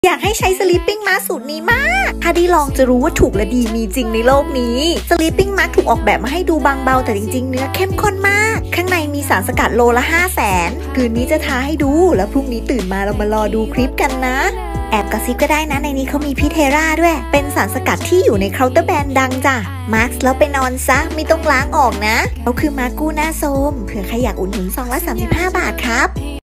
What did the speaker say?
อยากให้ใช้ Sleeping Mask สูตรนี้มากถ้าได้ลองจะรู้ว่าถูกและดีมีจริงในโลกนี้ Sleeping Mask ถูกออกแบบมาให้ดูบางเบาแต่จริงๆเนื้อเข้มข้นมากข้างในมีสารสกัดโลละ 500,000 คืนนี้จะทาให้ดูแล้วพรุ่งนี้ตื่นมาเรามารอดูคลิปกันนะแอบกระซิบก็ได้นะในนี้เขามีพิเทราด้วยเป็นสารสกัดที่อยู่ในเคาน์เตอร์แบรนด์ดังจ้ะมาร์คแล้วไปนอนซะไม่ต้องล้างออกนะเขาคือมาร์กู้หน้าโทรมเผื่อใครอยากอุดหนุนซองละ35 บาทครับ